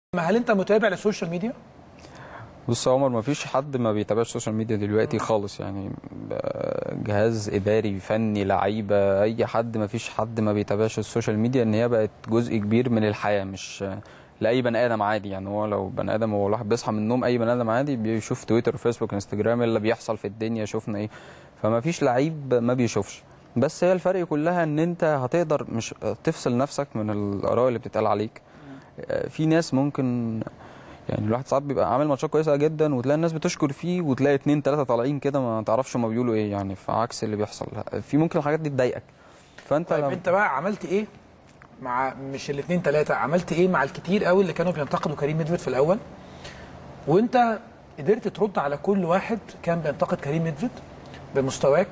هل انت متابع للسوشيال ميديا؟ بص يا عمر، ما فيش حد ما بيتابعش السوشيال ميديا دلوقتي خالص. يعني جهاز اداري فني لعيبه اي حد، ما فيش حد ما بيتابعش السوشيال ميديا. ان هي بقت جزء كبير من الحياه، مش لاي بني ادم عادي. يعني هو لو بني ادم، هو الواحد بيصحى من النوم اي بني ادم عادي بيشوف تويتر فيسبوك انستجرام اللي بيحصل في الدنيا، شفنا ايه. فما فيش لعيب ما بيشوفش. بس هي الفرق كلها ان انت هتقدر مش تفصل نفسك من الاراء اللي بتتقال عليك. في ناس ممكن، يعني الواحد ساعات بيبقى عامل ماتشات كويسه جدا وتلاقي الناس بتشكر فيه، وتلاقي اتنين تلاته طالعين كده ما تعرفش هما بيقولوا ايه، يعني في عكس اللي بيحصل. في ممكن الحاجات دي تضايقك. فانت طيب انت بقى عملت ايه مع مش الاثنين ثلاثه، عملت ايه مع الكتير قوي اللي كانوا بينتقدوا كريم نيدفيد في الاول، وانت قدرت ترد على كل واحد كان بينتقد كريم نيدفيد بمستواك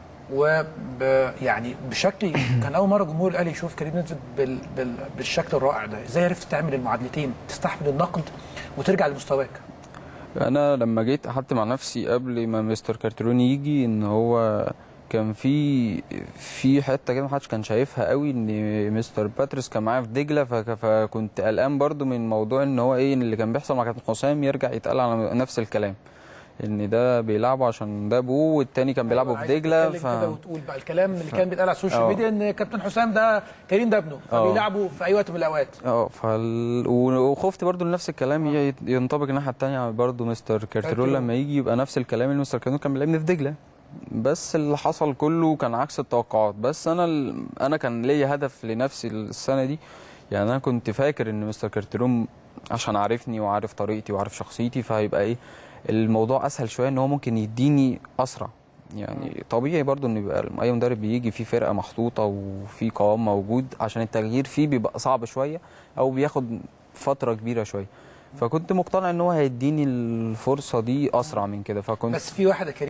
يعني بشكل كان اول مره جمهور الاهلي يشوف كريم نيدفيد بالشكل الرائع ده. ازاي عرفت تعمل المعادلتين، تستحمل النقد وترجع لمستواك؟ انا لما جيت قعدت مع نفسي قبل ما مستر كارتروني يجي، ان هو كان في حته كده محدش كان شايفها قوي، ان مستر باتريس كان معايا في دجله. فكنت قلقان برضو من موضوع ان هو ايه، ان اللي كان بيحصل مع كابتن حسام يرجع يتقال على نفس الكلام، ان ده بيلعبه عشان ده ابوه والتاني كان بيلعبه في دجله. كده وتقول بقى الكلام اللي كان بيتقال على السوشيال ميديا ان كابتن حسام ده كريم ده ابنه فبيلعبه في اي وقت من الاوقات. وخفت برضو نفس الكلام ينطبق الناحيه الثانيه برضو مستر كارترول لما يجي يبقى نفس الكلام اللي مستر كارترول كان بيلعبني في دجله. بس اللي حصل كله كان عكس التوقعات. بس انا كان ليا هدف لنفسي السنه دي. يعني انا كنت فاكر ان مستر كارترون عشان عارفني وعارف طريقتي وعارف شخصيتي، فهيبقى ايه الموضوع اسهل شويه، ان هو ممكن يديني اسرع. يعني طبيعي برضو ان يبقى اي مدرب بيجي فيه فرقه محطوطه وفي قوام موجود، عشان التغيير فيه بيبقى صعب شويه او بياخد فتره كبيره شويه. فكنت مقتنع ان هو هيديني الفرصه دي اسرع من كده. فكنت بس في واحد